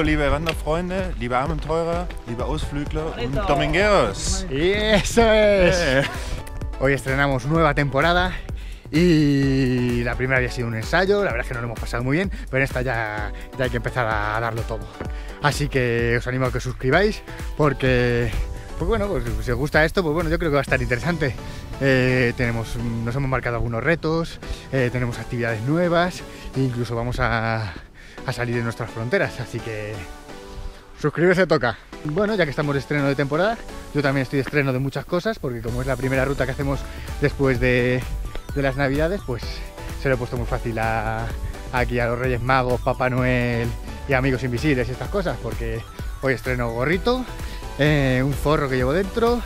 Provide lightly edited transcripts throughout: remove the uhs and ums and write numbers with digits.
liebe Wanderfreunde, liebe Abenteurer, liebe Ausflügler und domingueros. Y eso es. Hoy estrenamos nueva temporada y la primera había sido un ensayo, la verdad es que no lo hemos pasado muy bien, pero en esta ya hay que empezar a darlo todo. Así que os animo a que os suscribáis porque bueno, pues si os gusta esto, pues bueno, yo creo que va a estar interesante. Nos hemos marcado algunos retos, tenemos actividades nuevas e incluso vamos a salir de nuestras fronteras, así que suscribirse toca. Bueno, ya que estamos de estreno de temporada, yo también estoy de estreno de muchas cosas, porque como es la primera ruta que hacemos después de las Navidades, pues se lo he puesto muy fácil aquí a los Reyes Magos, Papá Noel y Amigos Invisibles y estas cosas, porque hoy estreno gorrito, un forro que llevo dentro,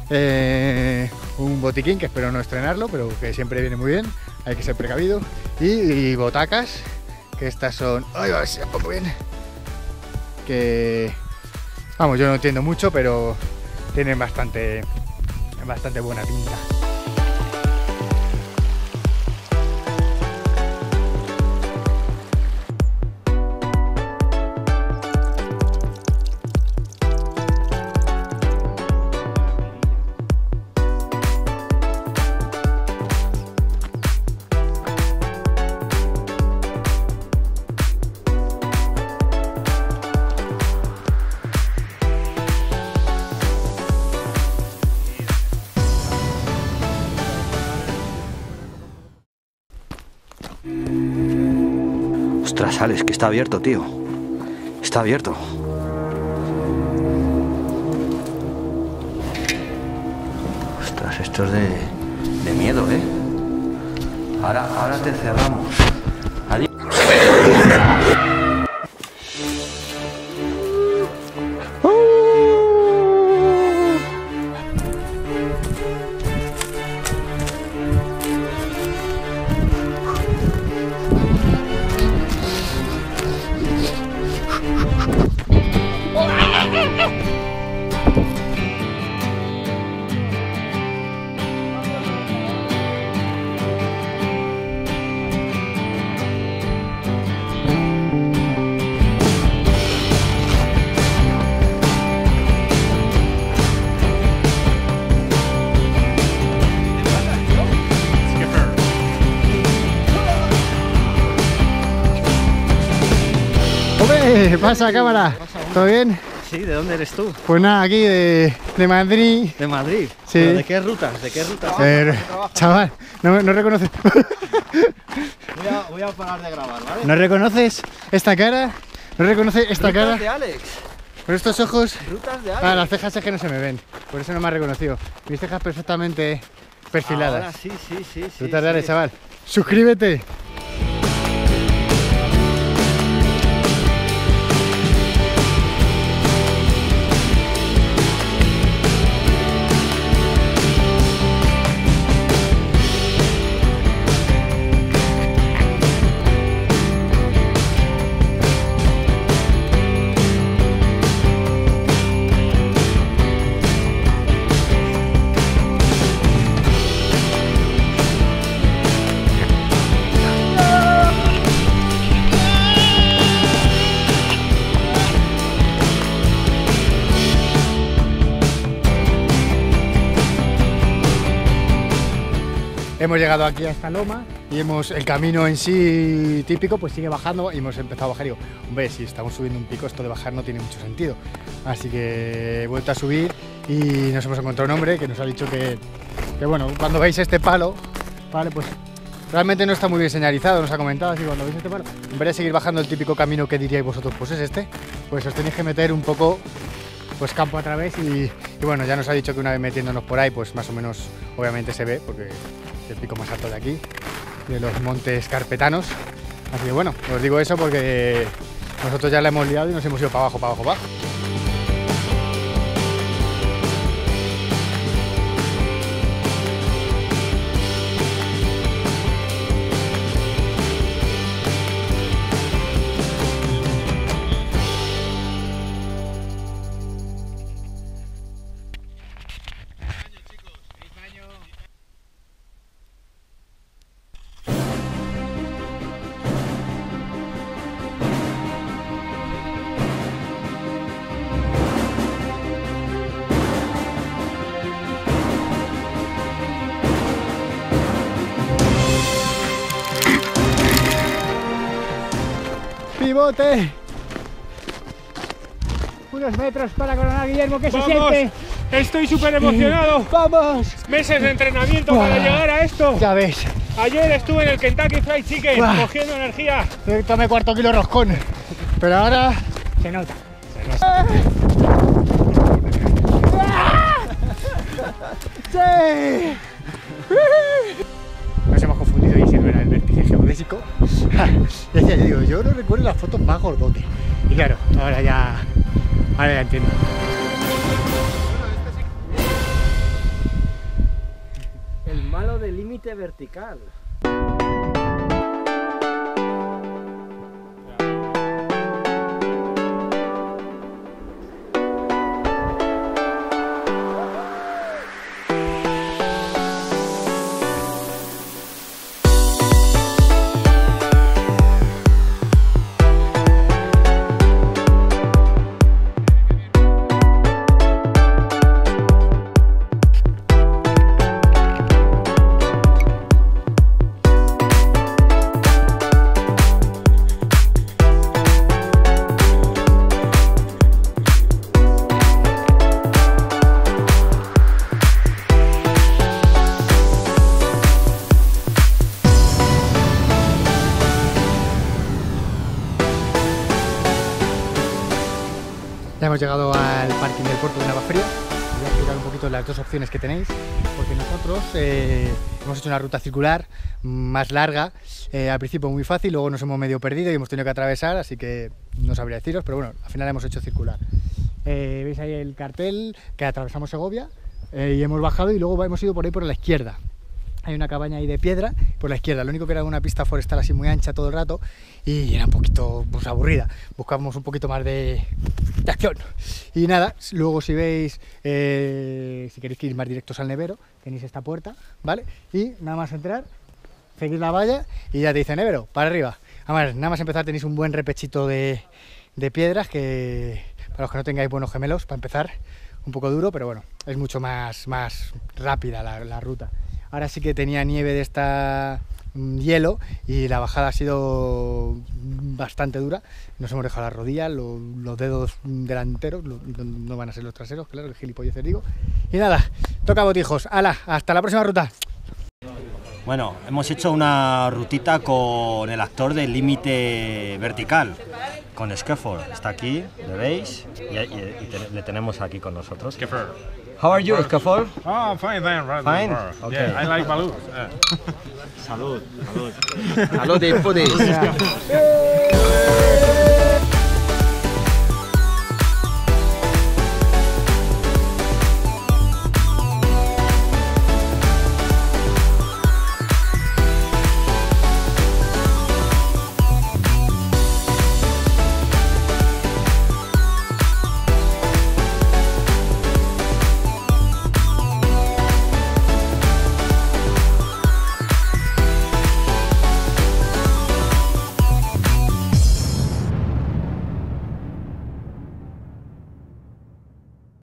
un botiquín que espero no estrenarlo, pero que siempre viene muy bien, hay que ser precavido, y botacas, que estas son... ¡Ay, a ver si la pongo bien! Que... Vamos, yo no entiendo mucho, pero tienen bastante buena pinta. Ostras, Alex, que está abierto, tío. Está abierto. Ostras, esto es de miedo, ¿eh? Ahora te cerramos. Adiós. ¿Qué pasa, cámara? ¿Todo bien? Sí, ¿de dónde eres tú? Pues nada, aquí de Madrid. ¿De Madrid? Sí. ¿Pero de qué rutas? ¿De qué rutas? Chaval, no reconoces. Voy a parar de grabar, ¿vale? ¿No reconoces esta cara? ¿No reconoces esta cara? Rutas de Alex. Con estos ojos. Rutas de Alex. Ah, las cejas es que no se me ven. Por eso no me has reconocido. Mis cejas perfectamente perfiladas. Ahora sí. Rutas de Alex, chaval. Suscríbete. Hemos llegado aquí a esta loma y el camino en sí típico pues sigue bajando y hemos empezado a bajar y digo, hombre, si estamos subiendo un pico, esto de bajar no tiene mucho sentido. Así que he vuelto a subir y nos hemos encontrado un hombre que nos ha dicho que bueno, cuando veis este palo, vale, pues realmente no está muy bien señalizado, nos ha comentado, así cuando veis este palo, en vez de seguir bajando el típico camino que diríais vosotros, pues es este, pues os tenéis que meter un poco pues campo a través y bueno, ya nos ha dicho que una vez metiéndonos por ahí, pues más o menos obviamente se ve, porque es el pico más alto de aquí, de los montes carpetanos. Así que bueno, os digo eso porque nosotros ya la hemos liado y nos hemos ido para abajo, para abajo, para abajo. pivote. Unos metros para coronar, Guillermo, ¿qué se siente? Estoy súper emocionado. ¡Vamos! Meses de entrenamiento para llegar a esto. Ya ves. Ayer estuve en el Kentucky Fried Chicken cogiendo energía. Tomé cuarto kilo roscón. Pero ahora se nota. ¡Sí! Nos hemos confundido y si no era el vértice geodésico. Decía, yo digo, yo no recuerdo las fotos más gordote. Y claro, ahora ya entiendo. El malo del límite vertical. Ya hemos llegado al parking del puerto de Navafría. Os voy a explicar un poquito las dos opciones que tenéis, porque nosotros hemos hecho una ruta circular más larga, al principio muy fácil, luego nos hemos medio perdido y hemos tenido que atravesar, así que no sabría deciros, pero bueno, al final hemos hecho circular. Veis ahí el cartel que atravesamos Segovia y hemos bajado y luego hemos ido por ahí por la izquierda. Hay una cabaña ahí de piedra por la izquierda, lo único que era una pista forestal así muy ancha todo el rato y era un poquito pues, aburrida, buscábamos un poquito más de acción. Y nada, luego si veis, si queréis ir más directos al nevero, tenéis esta puerta, ¿vale? Y nada más entrar, seguís la valla y ya te dice nevero, para arriba. Además, nada más empezar tenéis un buen repechito de piedras que, para los que no tengáis buenos gemelos, para empezar, un poco duro, pero bueno, es mucho más rápida la ruta. Ahora sí que tenía nieve de esta hielo y la bajada ha sido bastante dura. Nos hemos dejado las rodillas, los dedos delanteros, no van a ser los traseros, claro, el gilipolleces digo. Y nada, toca botijos. ¡Hala! Hasta la próxima ruta. Bueno, hemos hecho una rutita con el actor del límite vertical, con Scaffold. Está aquí, le veis, y le tenemos aquí con nosotros. Scaffold. How are you, Scaffold? Oh, fine then, right? Fine? Okay. Yeah, I like balloons. Salud, salud. Salud y putis.